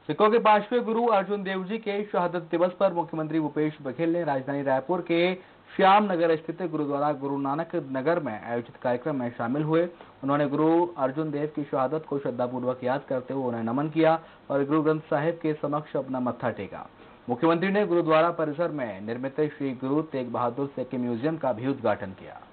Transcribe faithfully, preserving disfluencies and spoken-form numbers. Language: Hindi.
सिखों के पांचवें गुरु अर्जुन देव जी के शहादत दिवस पर मुख्यमंत्री भूपेश बघेल ने राजधानी रायपुर के श्याम नगर स्थित गुरुद्वारा गुरु नानक नगर में आयोजित कार्यक्रम में शामिल हुए। उन्होंने गुरु अर्जुन देव की शहादत को श्रद्धापूर्वक याद करते हुए उन्हें नमन किया और गुरु ग्रंथ साहिब के समक्ष अपना मत्था टेका। मुख्यमंत्री ने गुरुद्वारा परिसर में निर्मित श्री गुरु तेग बहादुर सिख म्यूजियम का भी उद्घाटन किया।